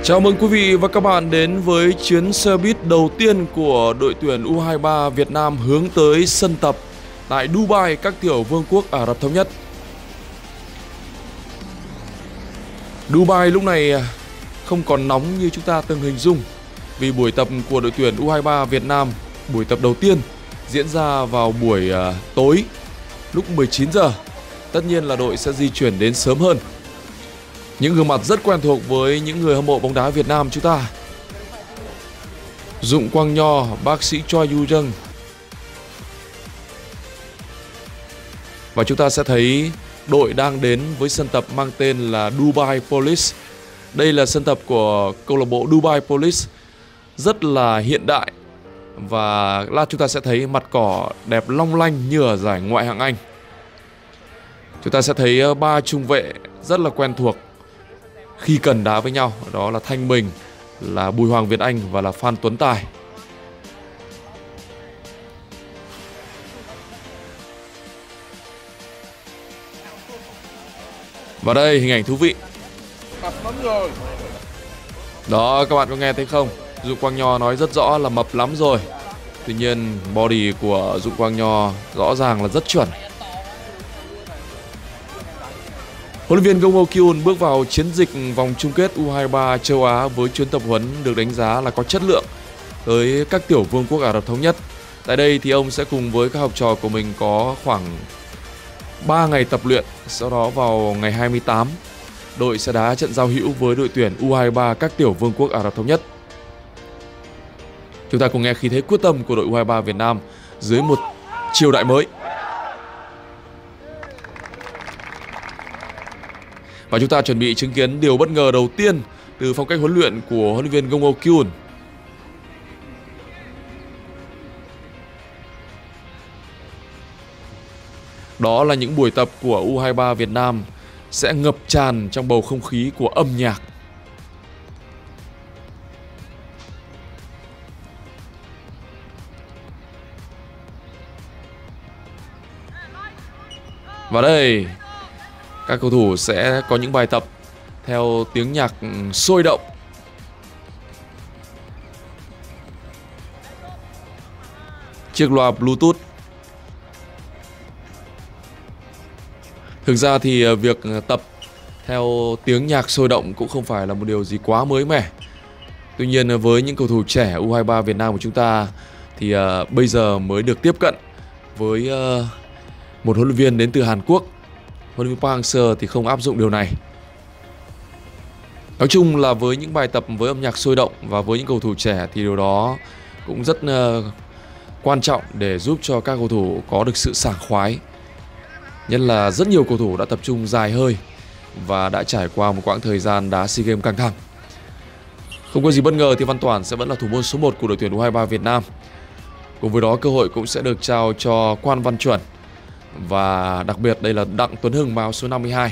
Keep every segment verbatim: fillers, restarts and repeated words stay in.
Chào mừng quý vị và các bạn đến với chuyến xe buýt đầu tiên của đội tuyển U hai ba Việt Nam hướng tới sân tập tại Dubai, các tiểu vương quốc Ả Rập Thống Nhất. Dubai lúc này không còn nóng như chúng ta từng hình dung, vì buổi tập của đội tuyển U hai ba Việt Nam, buổi tập đầu tiên diễn ra vào buổi uh, tối lúc mười chín giờ. Tất nhiên là đội sẽ di chuyển đến sớm hơn. Những gương mặt rất quen thuộc với những người hâm mộ bóng đá Việt Nam chúng ta: Dụng Quang Nho, bác sĩ Choi Yu Jung. Và chúng ta sẽ thấy đội đang đến với sân tập mang tên là Dubai Police. Đây là sân tập của câu lạc bộ Dubai Police, rất là hiện đại. Và lát chúng ta sẽ thấy mặt cỏ đẹp long lanh như ở giải Ngoại hạng Anh. Chúng ta sẽ thấy ba trung vệ rất là quen thuộc khi cần đá với nhau, đó là Thanh Bình, là Bùi Hoàng Việt Anh và là Phan Tuấn Tài. Và đây hình ảnh thú vị. Đó, các bạn có nghe thấy không? Dụng Quang Nho nói rất rõ là mập lắm rồi. Tuy nhiên body của Dụng Quang Nho rõ ràng là rất chuẩn. Huấn luyện viên Gong Oh Kyun bước vào chiến dịch vòng chung kết U hai ba châu Á với chuyến tập huấn được đánh giá là có chất lượng tới các tiểu vương quốc Ả Rập Thống Nhất. Tại đây thì ông sẽ cùng với các học trò của mình có khoảng ba ngày tập luyện. Sau đó vào ngày hai mươi tám, đội sẽ đá trận giao hữu với đội tuyển U hai ba các tiểu vương quốc Ả Rập Thống Nhất. Chúng ta cùng nghe khí thế quyết tâm của đội U hai ba Việt Nam dưới một triều đại mới. Và chúng ta chuẩn bị chứng kiến điều bất ngờ đầu tiên từ phong cách huấn luyện của huấn luyện viên Gong Oh Kyun. Đó là những buổi tập của U hai ba Việt Nam sẽ ngập tràn trong bầu không khí của âm nhạc. Và đây, các cầu thủ sẽ có những bài tập theo tiếng nhạc sôi động. Chiếc loa Bluetooth. Thực ra thì việc tập theo tiếng nhạc sôi động cũng không phải là một điều gì quá mới mẻ. Tuy nhiên với những cầu thủ trẻ U hai ba Việt Nam của chúng ta thì uh, bây giờ mới được tiếp cận với uh, một huấn luyện viên đến từ Hàn Quốc. Huấn luyện viên Park Hang-seo thì không áp dụng điều này. Nói chung là với những bài tập với âm nhạc sôi động và với những cầu thủ trẻ thì điều đó cũng rất uh, quan trọng để giúp cho các cầu thủ có được sự sảng khoái. Nhất là rất nhiều cầu thủ đã tập trung dài hơi và đã trải qua một quãng thời gian đá SEA Games căng thẳng. Không có gì bất ngờ thì Văn Toản sẽ vẫn là thủ môn số một của đội tuyển U hai ba Việt Nam. Cùng với đó cơ hội cũng sẽ được trao cho Quan Văn Chuẩn. Và đặc biệt đây là Đặng Tuấn Hưng, áo số năm mươi hai.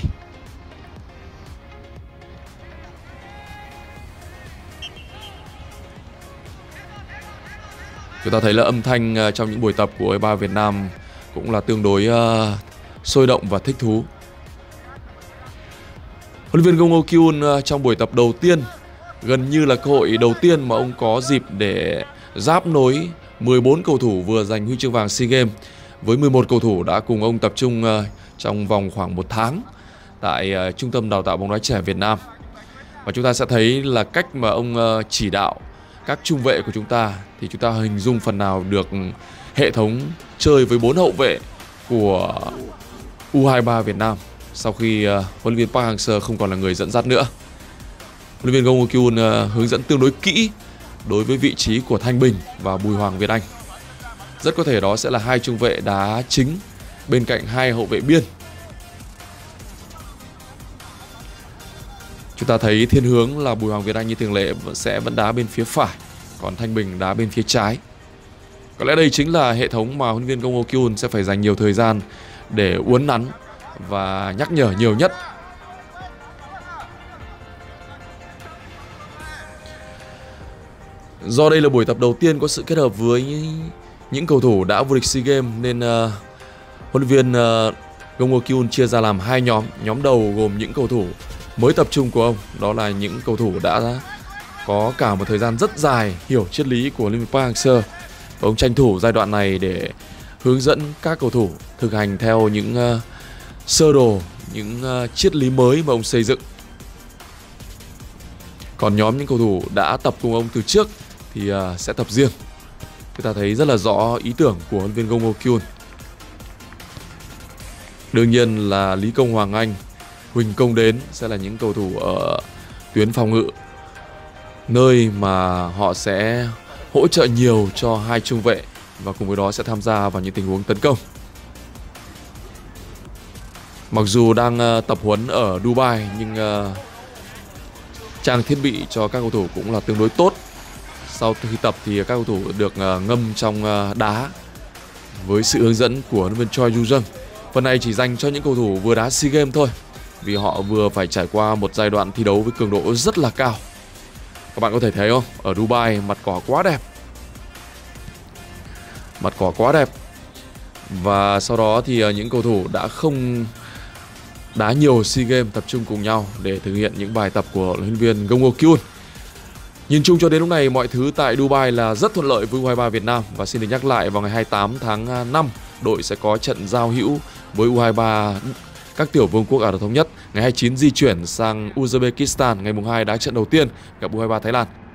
Chúng ta thấy là âm thanh trong những buổi tập của U hai ba Việt Nam cũng là tương đối uh, sôi động và thích thú. Huấn luyện viên Gong Oh Kyun uh, trong buổi tập đầu tiên, gần như là cơ hội đầu tiên mà ông có dịp để giáp nối mười bốn cầu thủ vừa giành huy chương vàng SEA Games với mười một cầu thủ đã cùng ông tập trung uh, trong vòng khoảng một tháng tại uh, Trung tâm Đào tạo bóng đá trẻ Việt Nam. Và chúng ta sẽ thấy là cách mà ông uh, chỉ đạo các trung vệ của chúng ta thì chúng ta hình dung phần nào được hệ thống chơi với bốn hậu vệ của U hai ba Việt Nam sau khi uh, huấn luyện viên Park Hang-seo không còn là người dẫn dắt nữa. Huấn luyện viên Gong Oh Kyun uh, hướng dẫn tương đối kỹ đối với vị trí của Thanh Bình và Bùi Hoàng Việt Anh. Rất có thể đó sẽ là hai trung vệ đá chính bên cạnh hai hậu vệ biên. Chúng ta thấy thiên hướng là Bùi Hoàng Việt Anh như thường lệ sẽ vẫn đá bên phía phải, còn Thanh Bình đá bên phía trái. Có lẽ đây chính là hệ thống mà huấn luyện viên Gong Oh Kyun sẽ phải dành nhiều thời gian để uốn nắn và nhắc nhở nhiều nhất. Do đây là buổi tập đầu tiên có sự kết hợp với những cầu thủ đã vô địch SEA Games nên uh, huấn luyện viên uh, Gong Oh Kyun chia ra làm hai nhóm. Nhóm đầu gồm những cầu thủ mới tập trung của ông, đó là những cầu thủ đã có cả một thời gian rất dài hiểu triết lý của Huấn luyện viên Park Hang-seo. Và ông tranh thủ giai đoạn này để hướng dẫn các cầu thủ thực hành theo những uh, sơ đồ, những uh, triết lý mới mà ông xây dựng. Còn nhóm những cầu thủ đã tập cùng ông từ trước thì uh, sẽ tập riêng. Chúng ta thấy rất là rõ ý tưởng của huấn luyện viên Go Ngo-kyun. Đương nhiên là Lý Công Hoàng Anh, Huỳnh Công Đến sẽ là những cầu thủ ở tuyến phòng ngự, nơi mà họ sẽ hỗ trợ nhiều cho hai trung vệ và cùng với đó sẽ tham gia vào những tình huống tấn công. Mặc dù đang uh, tập huấn ở Dubai nhưng uh, trang thiết bị cho các cầu thủ cũng là tương đối tốt. Sau khi tập thì các cầu thủ được uh, ngâm trong uh, đá với sự hướng dẫn của huấn luyện viên Choi Yoo-jung. Phần này chỉ dành cho những cầu thủ vừa đá SEA Games thôi, vì họ vừa phải trải qua một giai đoạn thi đấu với cường độ rất là cao. Các bạn có thể thấy không? Ở Dubai mặt cỏ quá đẹp. Mặt cỏ quá đẹp. Và sau đó thì những cầu thủ đã không đá nhiều SEA Games tập trung cùng nhau để thực hiện những bài tập của huấn luyện viên Go Ngo-kyun. Nhìn chung cho đến lúc này mọi thứ tại Dubai là rất thuận lợi với U hai ba Việt Nam. Và xin được nhắc lại, vào ngày hai mươi tám tháng năm đội sẽ có trận giao hữu với U hai ba các tiểu vương quốc Ả Rập Thống Nhất. Ngày hai mươi chín di chuyển sang Uzbekistan, ngày mùng hai đá trận đầu tiên gặp U hai ba Thái Lan.